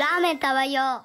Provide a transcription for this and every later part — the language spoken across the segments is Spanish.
ラーメン食べよう。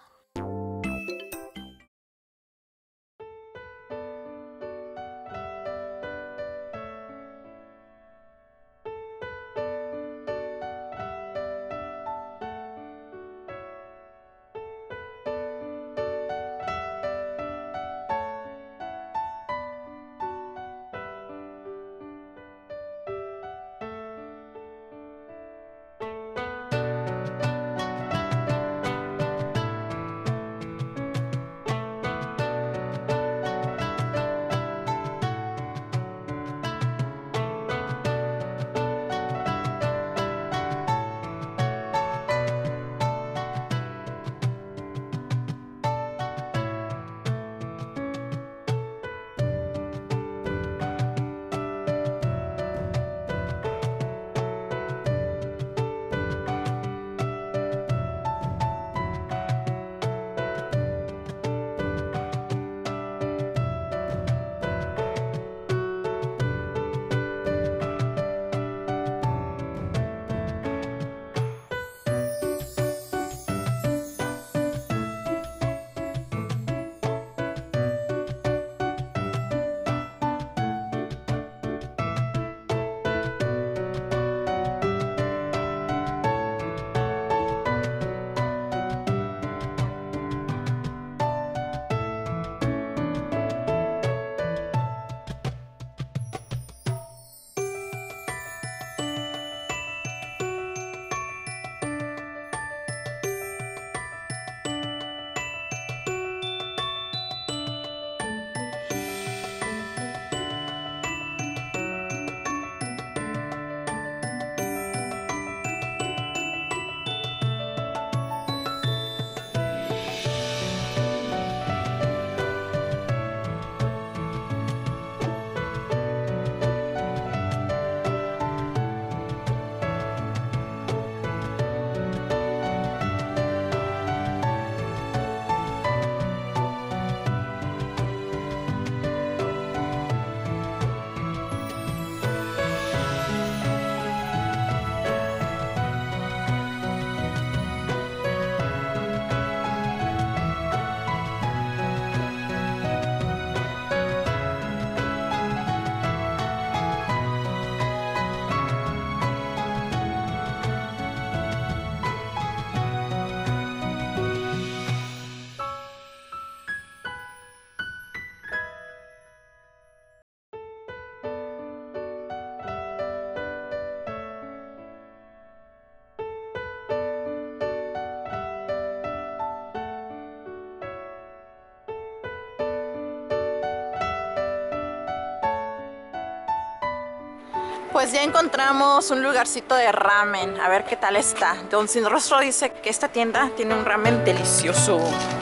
Pues ya encontramos un lugarcito de ramen, a ver qué tal está. Don Sin Rostro dice que esta tienda tiene un ramen delicioso.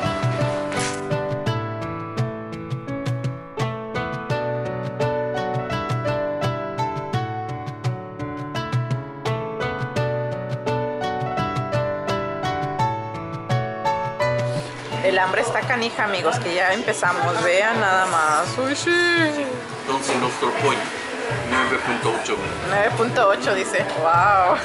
El hambre está canija, amigos, que ya empezamos. Vean nada más. Uy, sí. Don Sin Rostro Point 9.8. 9.8 dice. Wow.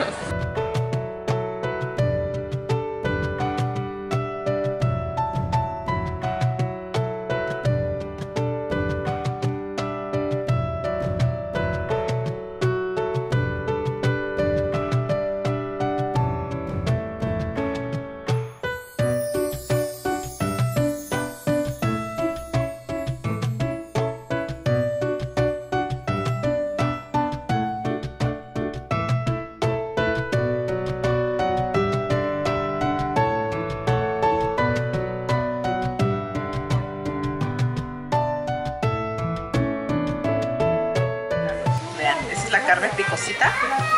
Carne picosita.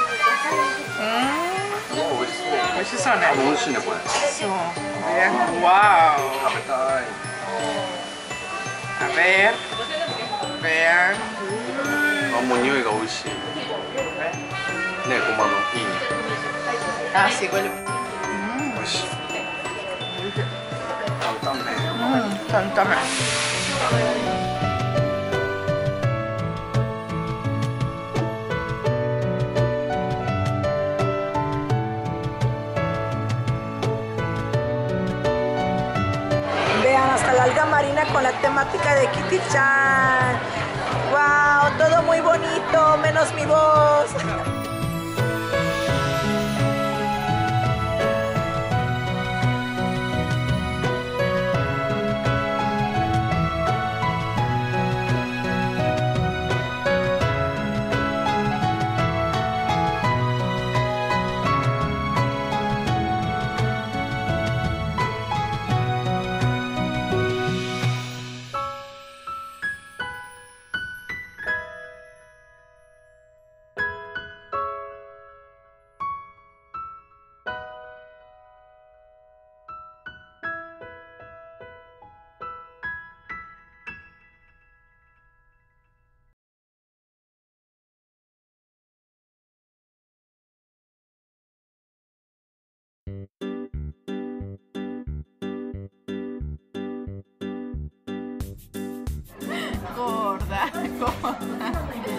Muchísima. Wow. A ver. Vean. Ah, sí, huele. Tantame. alga marina con la temática de Kitty-chan. ¡Wow! Todo muy bonito, menos mi voz. Gorda, gorda.